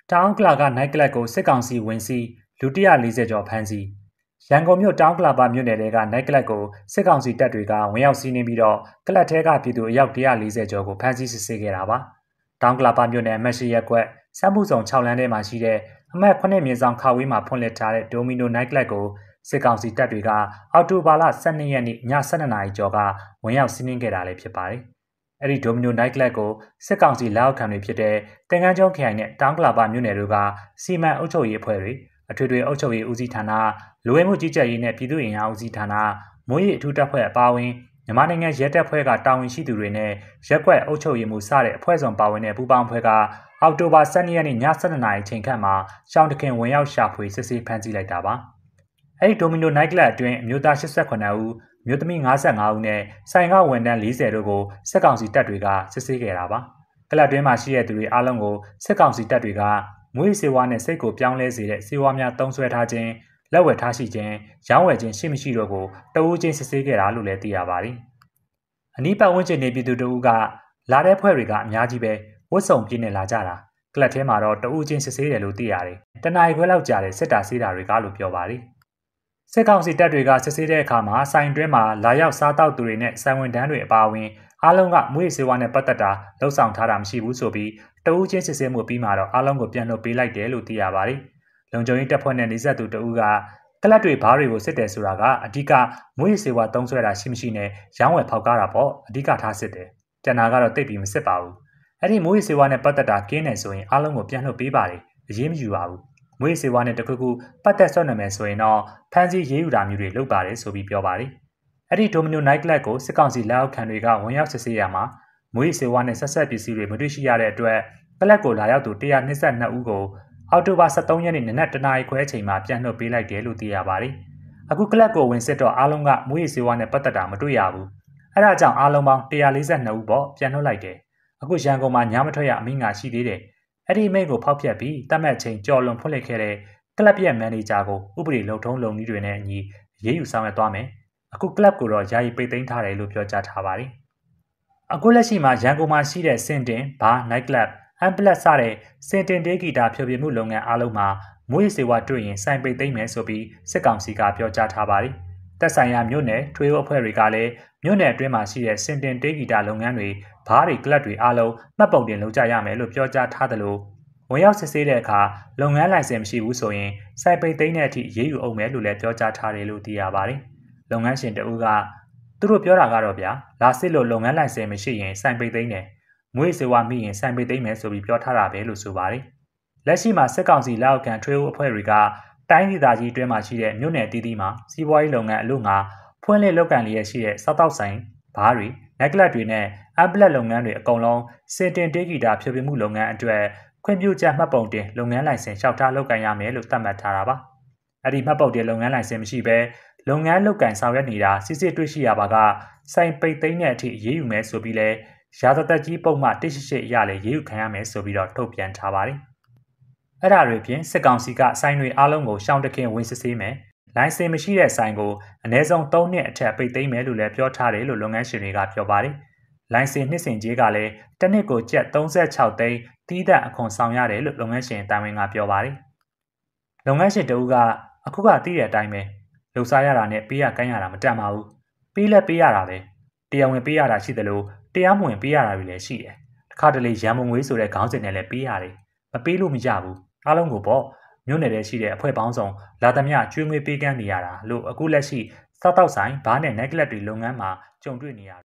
တောင်ကလာကနိုင်ကလပ်ကိုစစ်ကောင်စီဝင်စီလူ140ကျော်ဖမ်းဆီးရန်ကုန်မြို့တောင်ကလာပါမြို့နယ်တွေကနိုင်ကလပ်ကိုစစ်ကောင်စီတပ်တွေကဝင်ရောက်စီးနင်းပြီးတော့ကလပ်ထဲကပြည်သူအယောက်140ကျော်ကိုဖမ်းဆီးစစ်ဆေးခဲ့တာပါတောင်ကလာပါမြို့နယ်အမှတ်၈ရပ်ကွက်စမ်းမှုဆောင်6လမ်းထဲမှာရှိတဲ့အမှတ်9မြေဆောင်ခါဝေးမှာဖွင့်လှစ်ထားတဲ့ဒိုမီနိုနိုင်ကလပ်ကိုစစ်ကောင်စီတပ်တွေကအော်တိုဘာလ12ရက်နေ့ည12နာရီကျော်ကဝင်ရောက်စီးနင်းခဲ့တာလည်းဖြစ်ပါတယ်အဲ့ဒီဒိုမီနိုနိုင်ကလပ်ကိုစစ်ကောင်စီလက်အောက်ခံတွေဖြစ်တဲ့တင်ကန်းကျောင်းခရိုင်နဲ့တောင်ကလာပါမြို့နယ်တို့ကစီမံအုပ်ချုပ်ရေးအဖွဲ့တွေအထွေထွေအုပ်ချုပ်ရေးဦးစီးဌာနလူဝင်မှုကြီးကြပ်ရေးနဲ့ပြည်သူ့အင်အားဦးစီးဌာနမိုးရေးအထူးတပ်ဖွဲ့အပါအဝင်မြန်မာနိုင်ငံရဲတပ်ဖွဲ့ကတာဝန်ရှိသူတွေနဲ့ရက်ကွက်အုပ်ချုပ်ရေးမှူးစတဲ့အဖွဲ့စုံပါဝင်တဲ့ပူးပေါင်းအဖွဲ့ကအောက်တိုဘာ12ရက်နေ့ည12နာရီချိန်ခန့်မှာရှောင်းတခင်ဝင်ရောက်ရှာဖွေစစ်ဆေးဖမ်းဆီးလိုက်တာပါအဲ့ဒီဒိုမီနိုနိုင်ကလပ်အတွင်းအမျိုးသား89ဦးမြို့သမီး55ဦးနဲ့ဆိုင်ကဝန်ထမ်း40တို့ကိုစစ်ကောင်စီတပ်တွေကစစ်ဆေးခဲ့တာပါကလပ်တွင်းမှာရှိတဲ့သူတွေအားလုံးကိုစစ်ကောင်စီတပ်တွေကမွေးစေဝါနဲ့စိတ်ကိုပြောင်းလဲစေတဲ့စေဝါများတုံးဆွဲထားခြင်းလက်ဝယ်ထားရှိခြင်းရောင်းဝယ်ခြင်းရှိမရှိတို့ကိုတဦးချင်းစစ်ဆေးခဲ့တာလို့လည်းသိရပါတယ်အနီးပတ်ဝန်းကျင်နေပြည်သူတို့ကလာတဲ့ဖွဲ့တွေကအများကြီးပဲဝတ်စုံပြည့်နေလာကြတာကလပ်ထဲမှာတော့တဦးချင်းစစ်ဆေးတယ်လို့သိရတယ်တနအီခွဲလောက်ကြာတယ်စစ်တာဆေးတာတွေကလို့ပြောပါတယ်စစ်ကောင်စီတပ်တွေကစစ်ဆေးတဲ့အခါမှာဆိုင်တွင်းမှာလာရောက်စားတောက်သူတွေနဲ့ဆိုင်ဝန်ထမ်းတွေအပါအဝင်အားလုံးကမွေးစေဝါနဲ့ပတ်သက်တာလှုပ်ဆောင်ထားတာမရှိဘူးဆိုပြီးတဦးချင်းစစ်ဆေးမှုပြီးမှတော့အားလုံးကိုပြန်လွှတ်ပေးလိုက်တယ်လို့သိရပါတယ်။လုံခြုံရေးတပ်ဖွဲ့နဲ့နေဆက်သူတဦးကကလပ်တွေဘားတွေကိုစစ်တယ်ဆိုတာကအဓိကမွေးစေဝါသုံးဆွဲတာရှိမရှိနဲ့ရောင်းဝယ်ဖောက်ကားတာပေါ့အဓိကထားစစ်တယ်။ကျန်တာကတော့တိတ်ပြီးမစစ်ပါဘူး။အဲ့ဒီမွေးစေဝါနဲ့ပတ်သက်တာကင်းနေဆိုရင်အားလုံးကိုပြန်လွှတ်ပေးပါတယ်။အရေးမယူပါဘူး။မွေးစေဝါနဲ့တခုခုပတ်သက်ဆွတ်နေမယ်ဆိုရင်တော့ဖမ်းဆီးရေးယူတာမျိုးတွေလုပ်ပါတယ်ဆိုပြီးပြောပါတယ်။အဲ့ဒီဒိုမီနိုနိုင်ကလပ်ကိုစစ်ကောင်စီလက်အောက်ခံတွေကဝင်ရောက်စစ်ဆေးရမှာမွေးစေဝါနဲ့ဆက်ဆက်ပစ္စည်းတွေမတွေ့ရှိရတဲ့အတွက်ကလပ်ကိုလာရောက်သူ122ဦးကိုအောက်တိုဘာ23ရက်နေ့နနက်တနာရီခွဲအချိန်မှာပြန်လွှတ်ပေးလိုက်တယ်လို့သိရပါတယ်။အခုကလပ်ကိုဝင်စစ်တော့အားလုံးကမွေးစေဝါနဲ့ပတ်သက်တာမတွေ့ရဘူး။အဲ့ဒါကြောင့်အားလုံးပေါင်း142ဦးပေါ့ပြန်လွှတ်လိုက်တယ်။အခုရန်ကုန်မှာညမထွက်ရအမိန့်ကရှိသေးတယ်။အဲ့ဒီအမိန့်ကိုဖောက်ဖျက်ပြီးတတ်မှတ်ချိန်ကြော်လွန်ဖွင့်လှစ်ခဲ့တဲ့ကလပ်ရဲ့မန်နေဂျာကိုဥပဒေလုံထုံးလုံနည်းတွေနဲ့အညီရေးယူဆောင်ရွက်သွားမယ်။အခုကလပ်ကိုတော့ယာယီပိတ်သိမ်းထားတယ်လို့ပြောကြားထားပါတယ်။အခုလက်ရှိမှာရန်ကုန်မှာရှိတဲ့စင်တင်ဘားနိုင်ကလပ်အမ်ပလက်စတဲ့စင်တင်တေးဂီတာဖျော်ဖြေမှုလုပ်ငန်းအားလုံးမှာမွေးစေဝါတွေ့ရင်စိုင်ပိတ်သိမ်းမယ်ဆိုပြီးစစ်ကောင်စီကပြောကြားထားပါတယ်။သက်ဆိုင်ရာမြို့နယ်ထွေးအဖွဲ့တွေကလည်းမြို့နယ်အတွင်းမှာရှိတဲ့စင်တင်တေးဂီတာလုပ်ငန်းတွေဘားတွေကလပ်တွေအားလုံးမှတ်ပုံတင်လုပ်ကြရမယ်လို့ပြောကြားထားသလိုဝင်ရောက်စစ်ဆေးတဲ့အခါလုပ်ငန်းလိုင်စင်မရှိဘူးဆိုရင်စိုင်ပိတ်သိမ်းတဲ့အထိရေးယူအောင်မယ်လို့လည်းပြောကြားထားတယ်လို့သိရပါတယ်။လုပ်ငန်းရှင်တဦးကသူတို့ပြောတာကတော့ဗျာလာစစ်လို့လုပ်ငန်းလိုင်စင်မရှိရင်စိုင်ပိတ်သိမ်းတယ်မွေးစေဝါမိရင်စိုင်ပိတ်သိမ်းမယ်ဆိုပြီးပြောထားတာပဲလို့ဆိုပါတယ်လက်ရှိမှာစစ်ကောင်စီလက်အောက်ခံထွေးဦးအဖွဲ့တွေကတိုင်းဒေသကြီးအတွင်းမှာရှိတဲ့မြို့နယ်အသီးသီးမှာစီးပွားရေးလုပ်ငန်းအလို့ငါဖွင့်လှစ်လုပ်ကိုင်လျက်ရှိတဲ့စားတောက်ဆိုင်ဘားတွေနက်ကလပ်တွေနဲ့အပ်ပလက်လုပ်ငန်းတွေအကုန်လုံးစင်တင်တေးဂီတာဖြည့်ပြမှုလုပ်ငန်းအတွက်ခွင့်ပြုချက်မှတ်ပုံတင်လုပ်ငန်းလိုင်စင်လျှောက်ထားလုပ်ကိုင်ရမယ်လို့သတ်မှတ်ထားတာပါအဲ့ဒီမှတ်ပုံတင်လုပ်ငန်းလိုင်စင်မရှိဘဲလုပ်ငန်းလုပ်ကိုင်ဆောင်ရွက်နေတာစစ်စစ်တွေ့ရှိရပါကစိုင်ပိတ်သိမ်းတဲ့အထိရေးယူမယ်ဆိုပြီးလဲရာဇသက်ကြီးပုံမှ188အရလည်းရေးယူခံရမယ်ဆိုပြီးတော့ထုတ်ပြန်ထားပါတယ်။အဲ့ဒါတွေဖြင့်စစ်ကောင်စီကဆိုင်တွေအားလုံးကိုရှောင်းတခင်ဝင်စစ်ဆေးမယ်။လိုင်စင်မရှိတဲ့ဆိုင်ကိုအနည်းဆုံး3နှစ်အထက်ပိတ်သိမ်းမယ်လို့လည်းပြောထားတယ်လို့လုပ်ငန်းရှင်တွေကပြောပါတယ်။လိုင်စင်နှစ်စဉ်ကြေးကလည်းတစ်နှစ်ကိုကျပ်36သိန်းတီးသန့်အခွန်ဆောင်ရတယ်လို့လုပ်ငန်းရှင်တာဝန်ကပြောပါတယ်။လုပ်ငန်းရှင်တဦးကအခုကသိတဲ့အတိုင်းပဲလှုပ်ရှားရတာနဲ့ပေးရကိုင်းရတာမတန်ပါဘူး။ပေးလဲပေးရတာပဲ။တရားဝင်ပေးရတာရှိတယ်လို့တရားမဝင်ပေးရတာတွေလည်းရှိတယ်။တစ်ခါတလေရန်မုံငွေဆိုတဲ့ခေါင်းစဉ်နဲ့လည်းပေးရတယ်။မပေးလို့မရဘူး။အားလုံးကိုပေါ့မြို့နယ်ထဲရှိတဲ့အဖွဲ့ပေါင်းစုံလာသမျှကျွေးမွေးပေးကမ်းနေရတာလို့အခုလက်ရှိစားတောက်ဆိုင်ဘားနဲ့နိုက်ကလပ်တွေလုပ်ငန်းမှာကြုံတွေ့နေရ